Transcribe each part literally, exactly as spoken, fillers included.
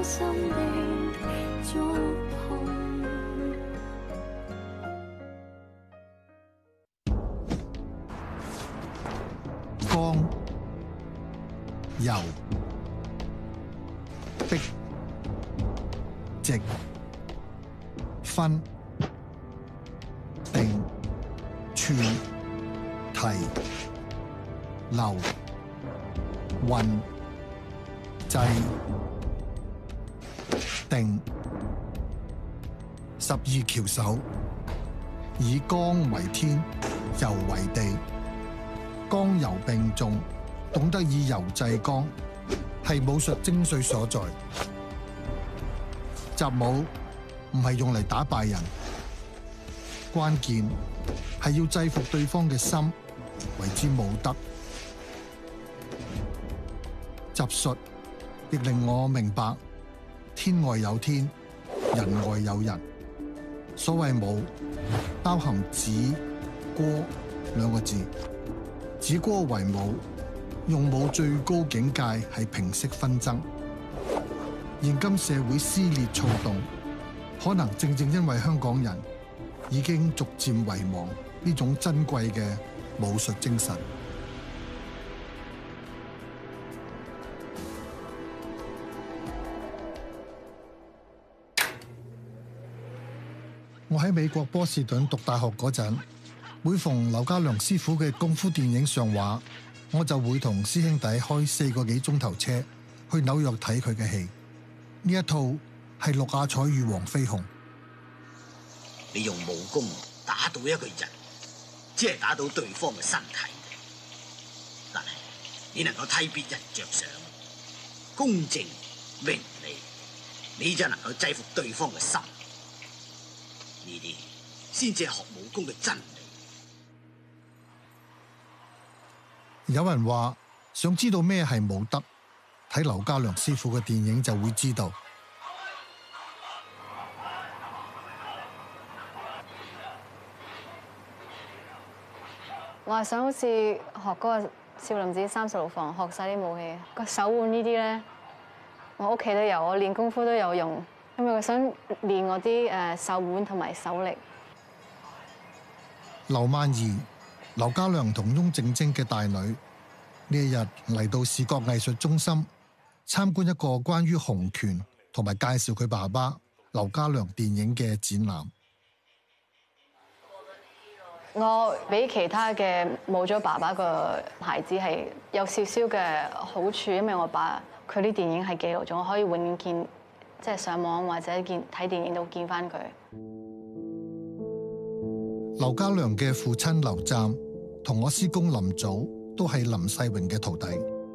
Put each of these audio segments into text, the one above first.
心的觸碰。 剛、柔、逼、直、分、定、串、提、留、運、制、定。十二翹首，以剛為天，柔為地，剛柔並重，懂得以柔制剛，係武術精髓所在。習武唔係用嚟打敗人，關鍵係要制服對方嘅心，為之武德。習術亦令我明白，天外有天，人外有人。所謂武，包含止、戈兩個字。止戈為武，用武最高境界係平息紛爭。現今社會撕裂躁動，可能正正因為香港人已經逐漸遺忘呢種珍貴嘅武術精神。我喺美國波士頓讀大學嗰陣，每逢劉家良師傅嘅功夫電影上畫，我就會同師兄弟開四個幾鐘頭車去紐約睇佢嘅戲。呢一套係陸亞彩與黃飛鴻。 你用武功打倒一個人，只係打到對方嘅身體，但係你能夠替別人着想，公正明理，你就能夠制服對方嘅心。呢啲先至係學武功嘅真理。 有人話想知道咩係武德，睇劉家良師傅嘅電影就會知道。 我係想好似學嗰個少林寺三十六房，學晒啲武器。個手腕呢啲咧，我屋企都有，我練功夫都有用。因為我想練我啲誒手腕同埋手力。 劉曼儀、劉家良同翁靜晶嘅大女呢一日嚟到視覺藝術中心參觀一個關於洪拳同埋介紹佢爸爸劉家良電影嘅展覽。 我比其他嘅冇咗爸爸個孩子係有少少嘅好處，因為我爸佢啲電影係記錄咗，我可以永遠見。即係上網或者見睇電影都見翻佢。 劉家良嘅父親劉湛同我師公林祖都係林世榮嘅徒弟。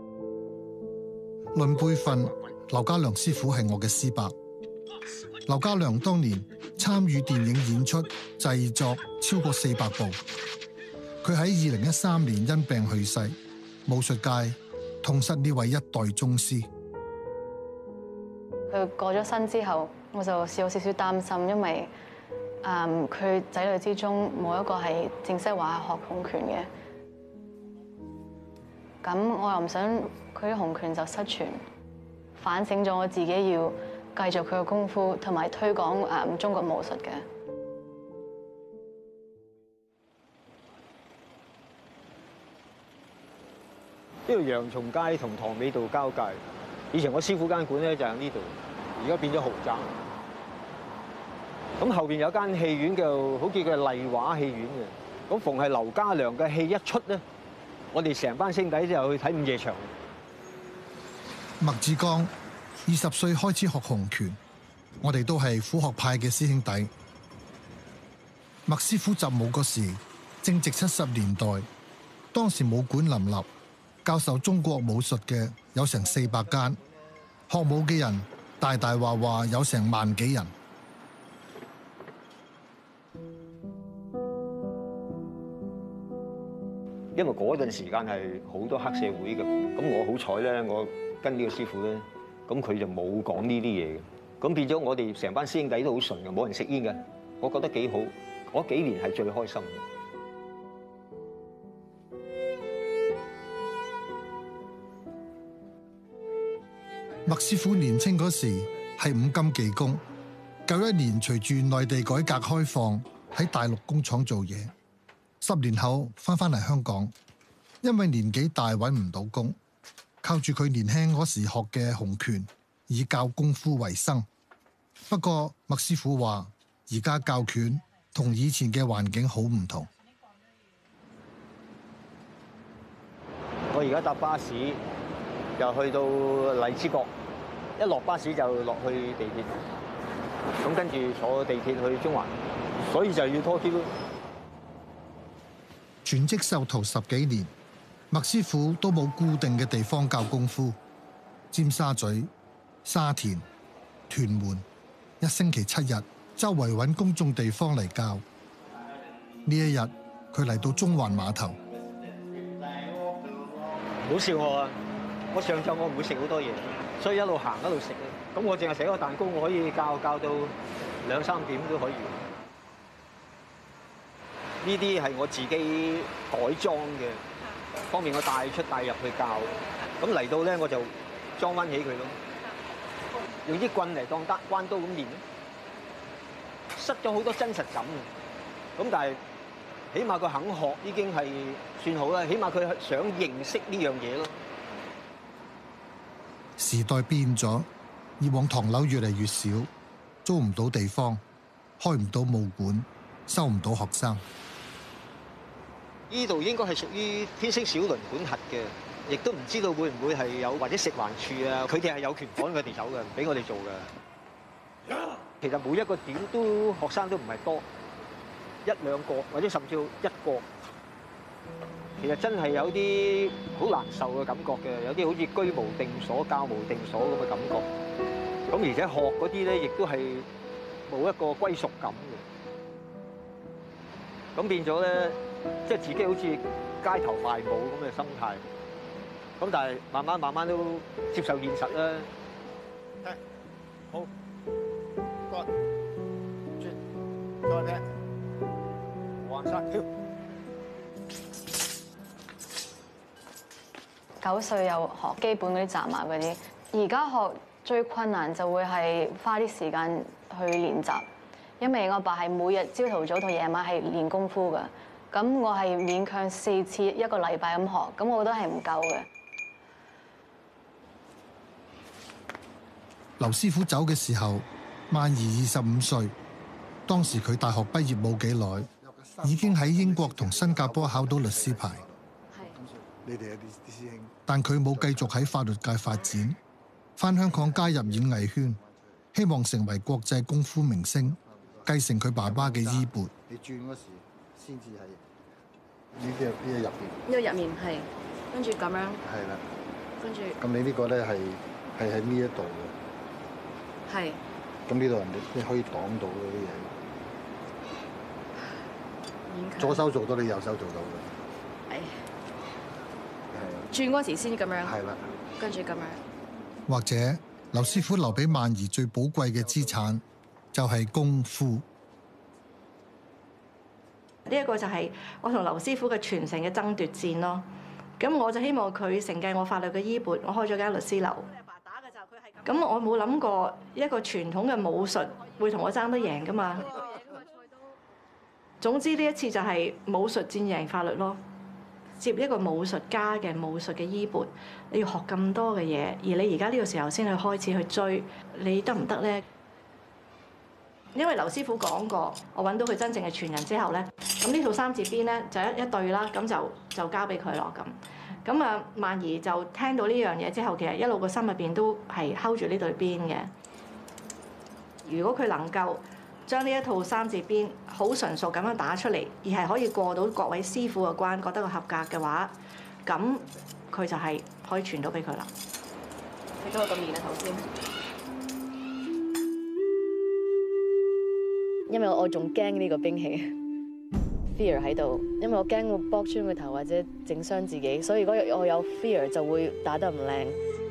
論輩分，劉家良師傅係我嘅師伯。劉家良當年參與電影演出製作超過四百部。佢喺二零一三年因病去世，武術界痛失呢位一代宗師。 佢過咗身之後，我就有少少擔心，因為誒佢仔女之中冇一個係正式話學洪拳嘅。咁我又唔想佢啲洪拳就失傳，反省咗我自己要繼續佢嘅功夫，同埋推廣誒中國武術嘅。 呢度洋松街同塘尾道交界。以前我師傅間館咧就喺呢度，而家變咗豪宅。咁後邊有間戲院叫好似叫麗華戲院嘅。咁逢係劉家良嘅戲一出咧，我哋成班兄弟就去睇午夜場。 麥志剛二十歲開始學洪拳，我哋都係虎學派嘅師兄弟。麥師傅習武嗰時正值七十年代，當時武館林立。教授中國武術嘅有成四百間，學武嘅人大大話話有成萬幾人。 因為嗰陣時間係好多黑社會嘅，咁我好彩咧，我跟呢個師傅咧，咁佢就冇講呢啲嘢嘅，咁變咗我哋成班師兄弟都好純嘅，冇人食煙嘅，我覺得幾好。嗰幾年係最開心嘅。 麥師傅年青嗰時係五金技工。九一年隨住內地改革開放，喺大陸工廠做嘢。十年後翻返嚟香港，因為年紀大揾唔到工，靠住佢年輕嗰時學嘅洪拳，以教功夫為生。不過麥師傅話，而家教拳同以前嘅環境好唔同。 我而家搭巴士又去到荔枝角，一落巴士就落去地鐵，咁跟住坐地鐵去中環，所以就要拖喼咯。 全職授徒十幾年，麥師傅都冇固定嘅地方教功夫。尖沙咀、沙田、屯門，一星期七日，周圍揾公眾地方嚟教。呢一日，佢嚟到中環碼頭。 唔好笑我啊！我上晝我唔會食好多嘢，所以一路行一路食。咁我淨係食一個蛋糕，我可以教教到兩三點都可以。呢啲係我自己改裝嘅，方便我帶出帶入去教。咁嚟到咧，我就裝翻起佢咯，用啲棍嚟當得關刀咁練咯，失咗好多真實感嘅。咁但係起碼佢肯學已經係算好啦，起碼佢想認識呢樣嘢咯。 時代變咗，以往唐樓越嚟越少，租唔到地方，開唔到武館，收唔到學生。 呢度應該係屬於天星小輪管轄嘅，亦都唔知道會唔會係有或者食環署啊，佢哋係有權趕佢哋走嘅，唔俾我哋做嘅。其實每一個點都學生都唔係多，一兩個或者甚至一個，其實真係有啲好難受嘅感覺嘅，有啲好似居無定所、教無定所咁嘅感覺。咁而且學嗰啲咧，亦都係冇一個歸屬感嘅。咁變咗咧，即係自己好似街頭賣武咁嘅心態。咁但係慢慢慢慢都接受現實啦。係，好，過，轉，再劈，橫殺跳。 九歲又學基本嗰啲紮馬嗰啲，而家學最困難就會係花啲時間去練習，因為我爸係每日朝頭早同夜晚係練功夫㗎，咁我係勉強四次一個禮拜咁學，咁我覺得係唔夠嘅。 劉師傅走嘅時候，萬兒二十五歲，當時佢大學畢業冇幾耐，已經喺英國同新加坡考到律師牌。你哋有啲啲師兄，但佢冇繼續喺法律界發展，返香港加入演藝圈，希望成為國際功夫明星，繼承佢爸爸嘅衣缽。你轉嗰時先至係呢啲呢啲入邊， 呢個入面係跟住咁樣， 係啦， 跟住咁你呢個咧係係喺呢一度嘅， 係。 咁呢度人哋你可以擋到嗰啲嘢，左手做到你右手做到嘅。 係。轉嗰時先咁樣， 係啦， 跟住咁樣。 或者劉師傅留俾萬兒最寶貴嘅資產就係功夫。 呢一個就係我同劉師傅嘅傳承嘅爭奪戰咯。咁我就希望佢承繼我法律嘅衣缽，我開咗間律師樓。咁我冇諗過一個傳統嘅武術會同我爭得贏噶嘛。總之呢一次就係武術戰贏法律咯。接一個武術家嘅武術嘅衣缽，你要學咁多嘅嘢，而你而家呢個時候先去開始去追，你得唔得呢？因為劉師傅講過，我揾到佢真正嘅傳人之後咧，咁呢套三字鞭咧就一一對啦，咁就就交俾佢咯咁。咁啊，萬兒就聽到呢樣嘢之後，其實一路個心入邊都係睺住呢對鞭嘅。如果佢能夠將呢一套三字鞭好純熟咁樣打出嚟，而係可以過到各位師傅嘅關，覺得佢合格嘅話，咁佢就係可以傳到俾佢啦。你今日咁練啊頭先， 因為我仲驚呢個兵器 fear 喺度，因為我驚會剝穿個頭或者整傷自己，所以如果我有 fear 就會打得唔靚。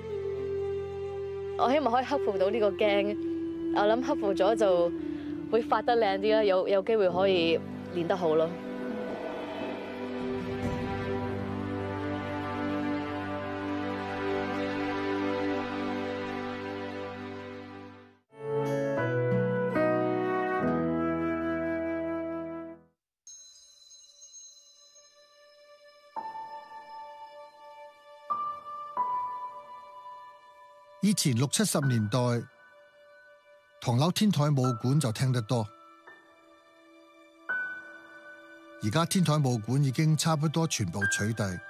我希望可以克服到呢個驚，我諗克服咗就會發得靚啲啦，有有機會可以練得好咯。 以前六七十年代，唐樓天台武館就聽得多。而家天台武館已經差不多全部取締，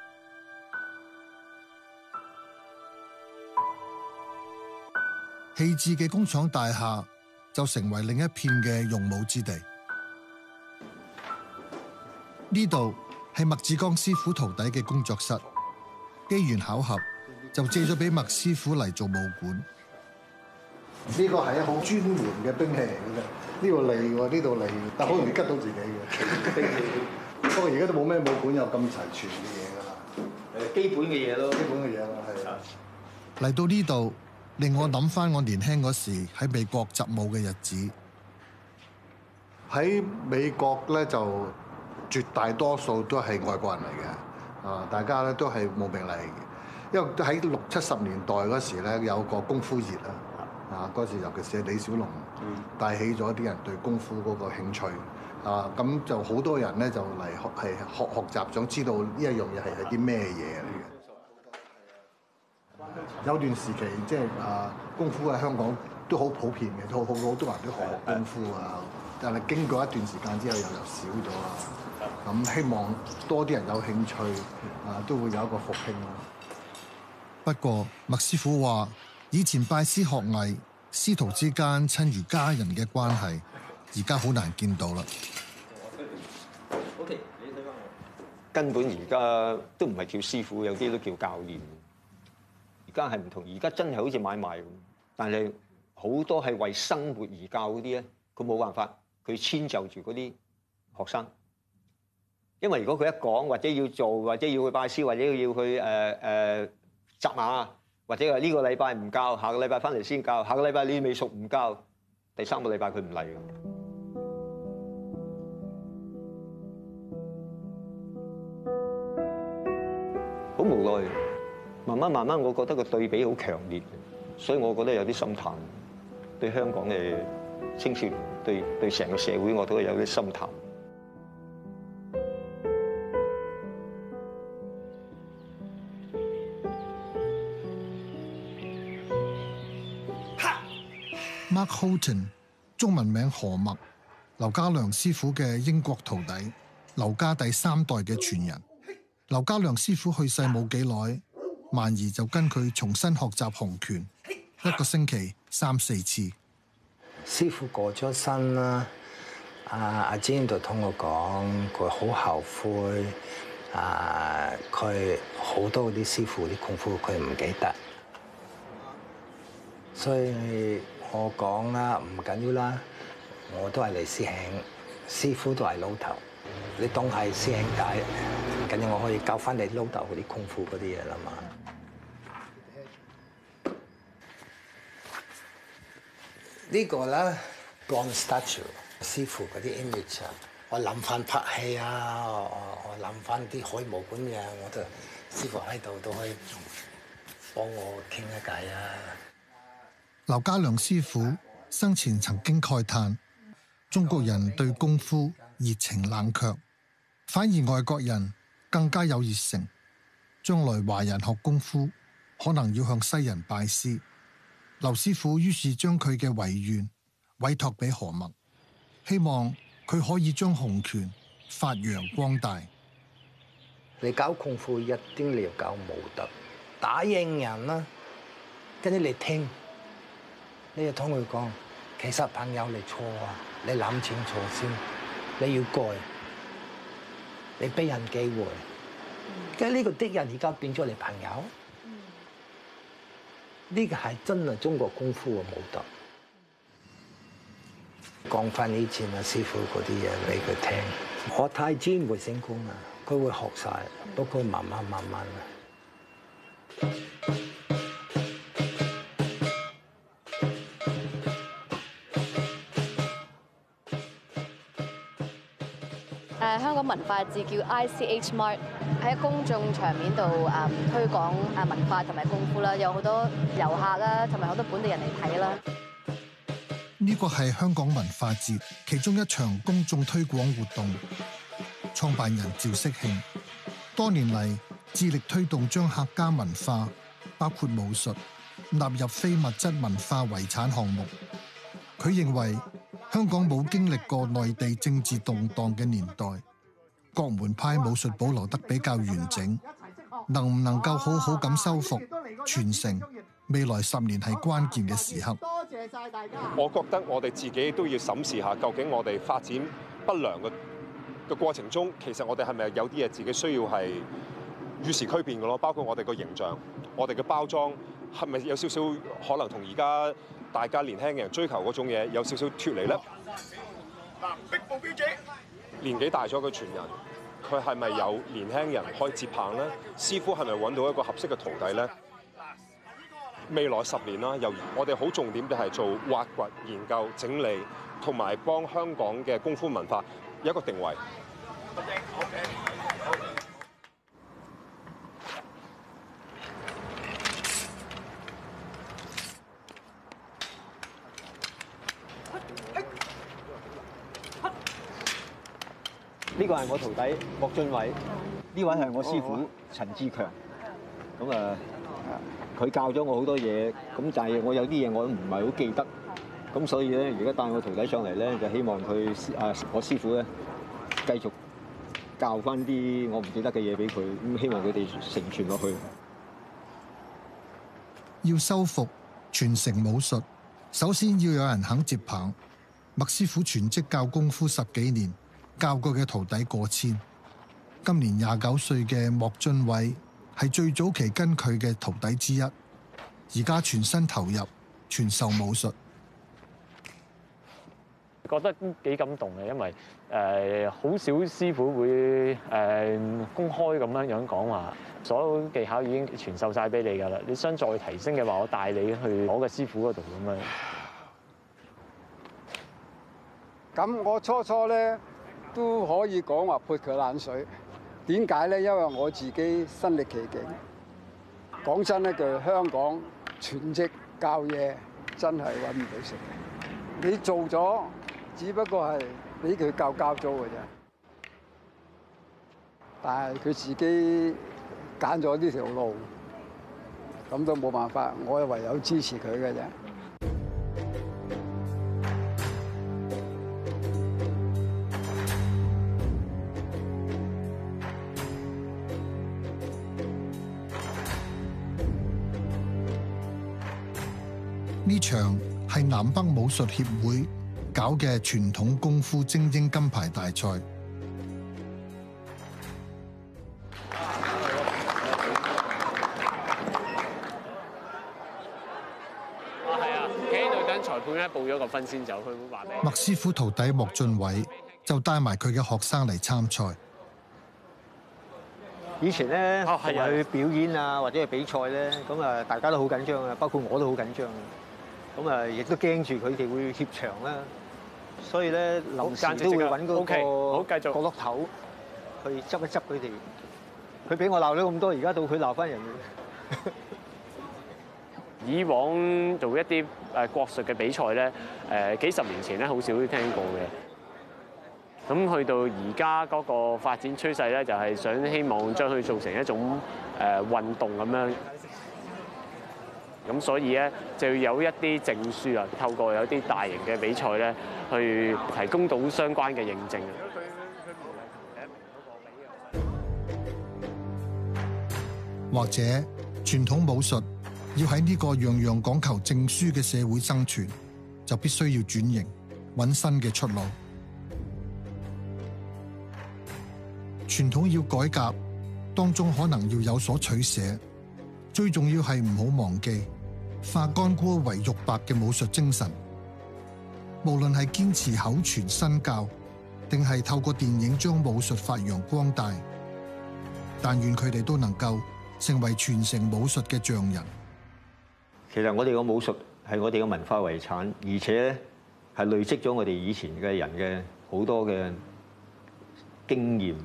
棄置嘅工廠大廈就成為另一片嘅用武之地。呢度係麥志剛師傅徒弟嘅工作室，機緣巧合就借咗俾麥師傅嚟做武館。呢個係一好專門嘅兵器嚟嘅啫，呢度利喎，呢度利，但好容易吉到自己嘅兵器。不過而家都冇咩武館有咁齊全嘅嘢㗎啦。 誒，基本嘅嘢咯， 基本嘅嘢啦，係。嚟到呢度，令我諗翻我年輕嗰時喺美國習武嘅日子。喺美國咧，就絕大多數都係外國人嚟嘅，啊，大家咧都係慕名嚟嘅。因為喺六七十年代嗰時咧，有個功夫熱啊。啊！嗰時尤其是李小龍帶起咗啲人對功夫嗰個興趣啊，咁就好多人咧就嚟學係學學習，想知道呢一樣嘢係係啲咩嘢嚟嘅。有段時期即係啊，功夫喺香港都好普遍嘅，好好好多人都學學功夫啊。但係經過一段時間之後又又少咗啦。咁希望多啲人有興趣啊，都會有一個復興咯。不過麥師傅話，以前拜師學藝，師徒之間親如家人嘅關係，而家好難見到啦。 根本而家都唔係叫師傅，有啲都叫教練。而家係唔同，而家真係好似買賣咁。但係好多係為生活而教嗰啲咧，佢冇辦法，佢遷就住嗰啲學生。因為如果佢一講，或者要做，或者要去拜師，或者要去誒誒執馬。或者話呢個禮拜唔教，下個禮拜翻嚟先教，下個禮拜你未熟唔教，第三個禮拜佢唔嚟嘅。好無奈，慢慢慢慢，我覺得個對比好強烈，所以我覺得有啲心淡，對香港嘅青少年，對對成個社會，我都有啲心淡。 Mark Houghton， 中文名何默，劉家良師傅嘅英國徒弟，劉家第三代嘅傳人。劉家良師傅去世冇幾耐，萬兒就跟佢重新學習洪拳，一個星期三四次。 師傅過咗身啦，阿阿 Jane 就同我講，佢好後悔，啊，佢好多啲師傅啲功夫佢唔記得，所以我講啦，唔緊要啦，我都係你師兄，師傅都係老頭，你當係師兄弟，唔緊要，我可以教翻你老豆嗰啲功夫嗰啲嘢啦嘛。呢個咧 bronze statue， 師傅嗰啲 image 啊，我諗翻拍戲啊，我我諗翻啲海武館嘅，我都師傅喺度都可以幫我傾一偈啊。 劉家良師傅生前曾經慨嘆，中國人對功夫熱情冷卻，反而外國人更加有熱誠。將來華人學功夫，可能要向西人拜師。劉師傅於是將佢嘅遺願委託俾何默，希望佢可以將洪拳發揚光大。 你搞功夫一定你要搞武德，打贏人啦，跟住你聽。你要同佢講，其實朋友你錯啊，你諗清楚先，你要改，你俾人機會。跟住呢個敵人而家變咗你朋友，呢個係真係中國功夫嘅武德。講翻以前啊師傅嗰啲嘢俾佢聽，學太極唔會成功啊，佢會學晒，不過慢慢慢慢啊。 誒香港文化節叫 I C H Mart， 喺公眾場面度誒推廣誒文化同埋功夫啦，有好多遊客啦，同埋好多本地人嚟睇啦。 呢個係香港文化節其中一場公眾推廣活動。創辦人趙式慶多年嚟致力推動將客家文化，包括武術、 納入非物質文化遺產項目。佢認為香港冇經歷過內地政治動盪嘅年代，各門派武術保留得比較完整，能唔能夠好好咁修復傳承，未來十年係關鍵嘅時刻。 多謝晒大家。我覺得我哋自己都要審視下，究竟我哋發展不良嘅嘅過程中，其實我哋係咪有啲嘢自己需要係與時俱變嘅咯？包括我哋個形象、我哋嘅包裝，係咪有少少可能同而家大家年輕嘅人追求嗰種嘢有少少脫離咧？嗱，壁步表姐，年紀大咗嘅傳人，佢係咪有年輕人可以接棒咧？師傅係咪揾到一個合適嘅徒弟咧？未來十年啦，由我哋好重點就係做挖掘、研究、整理，同埋幫香港嘅功夫文化有一個定位。 呢個係我徒弟莫俊偉，呢位係我師傅陳志強。咁啊，佢教咗我好多嘢，咁但係我有啲嘢我都唔係好記得，咁所以咧，而家帶我徒弟上嚟咧，就希望佢啊，我師傅咧繼續教翻啲我唔記得嘅嘢俾佢，咁希望佢哋承傳落去。 要修復傳承武術，首先要有人肯接棒。麥師傅全職教功夫十幾年，教過嘅徒弟過千。今年廿九歲嘅莫俊偉係最早期跟佢嘅徒弟之一，而家全身投入傳授武術。 覺得幾感動嘅，因為誒好少師傅會誒公開咁樣樣講話，所有技巧已經傳授晒俾你㗎啦。你想再提升嘅話，我帶你去我嘅師傅嗰度咁樣。 咁我初初咧都可以講話潑佢冷水，點解咧？因為我自己身歷其境。講真一句，香港全職教嘢真係揾唔到食。你做咗，只不過係俾佢教教咗嘅啫。但係佢自己揀咗呢條路，咁都冇辦法，我唯有支持佢嘅啫。 呢場係南北武術協會搞嘅傳統功夫精英金牌大賽。 啊，係啊，企喺度等裁判咧報咗個分先走，佢會話俾你。 麥師傅徒弟莫俊偉就帶埋佢嘅學生嚟參賽。 以前咧， 哦係啊去表演啊，或者係比賽咧，咁啊，大家都好緊張啊，包括我都好緊張。咁啊，亦都驚住佢哋會怯場啦，所以咧臨時都會揾嗰個角落頭去執一執佢哋。佢俾我鬧咗咁多，而家到佢鬧翻人。 以往做一啲誒國術嘅比賽咧，誒幾十年前咧好少都聽過嘅。咁去到而家嗰個發展趨勢咧，就係想希望將佢做成一種誒運動咁樣。咁所以咧就要有一啲證書啊，透過有啲大型嘅比賽咧，去提供到相關嘅認證。 或者傳統武術要喺呢個樣樣講求證書嘅社會生存，就必須要轉型，揾新嘅出路。傳統要改革，當中可能要有所取捨，最重要係唔好忘記化干戈為玉帛嘅武術精神。無論係堅持口傳身教，定係透過電影將武術發揚光大，但願佢哋都能夠成為傳承武術嘅匠人。 其實我哋個武術係我哋嘅文化遺產，而且咧係累積咗我哋以前嘅人嘅好多嘅經驗，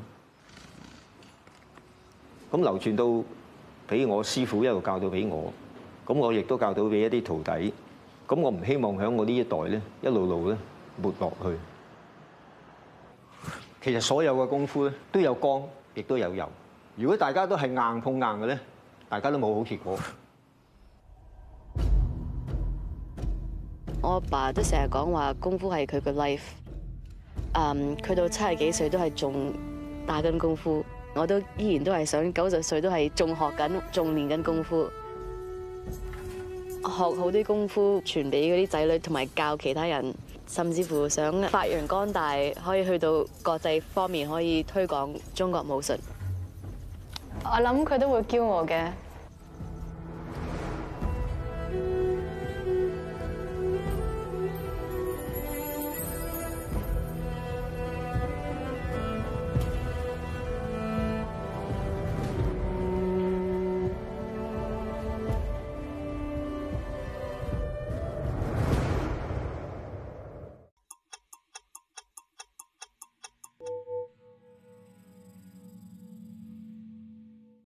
咁流傳到俾我師傅一路教到俾我。咁我亦都教到俾一啲徒弟，咁我唔希望喺我呢一代咧一路路咧沒落去。其實所有嘅功夫咧都有剛，亦都有柔。如果大家都係硬碰硬嘅咧，大家都冇好結果。 我阿爸都成日講話功夫係佢嘅 life。誒，佢到七十幾歲都係仲打緊功夫，我都依然都係想九十歲都係仲學緊，仲練緊功夫，學好啲功夫傳俾嗰啲仔女，同埋教其他人，甚至乎想發揚光大，可以去到國際方面可以推廣中國武術。 我諗佢都會驕傲嘅。